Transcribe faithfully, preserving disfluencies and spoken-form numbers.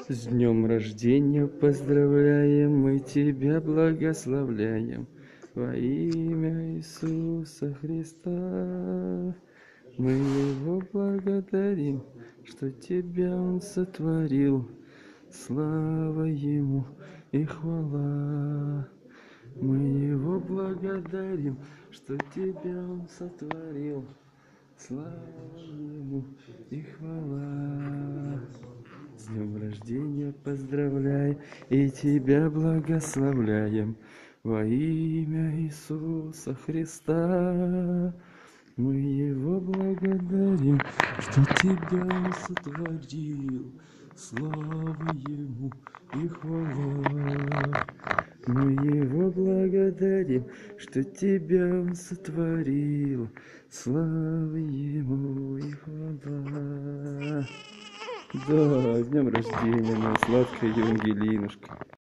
С днем рождения поздравляем, мы тебя благословляем. Во имя Иисуса Христа мы Его благодарим, что тебя Он сотворил. Слава Ему и хвала. Мы Его благодарим, что тебя Он сотворил. Слава Ему и хвала. С днем рождения поздравляем и тебя благословляем. Во имя Иисуса Христа мы Его благодарим, что тебя Он сотворил. Слава Ему и хвала. Мы Его благодарим, что тебя Он сотворил. Слава Ему и хвала. Да, с днем рождения, моя сладкая Евангелинушка.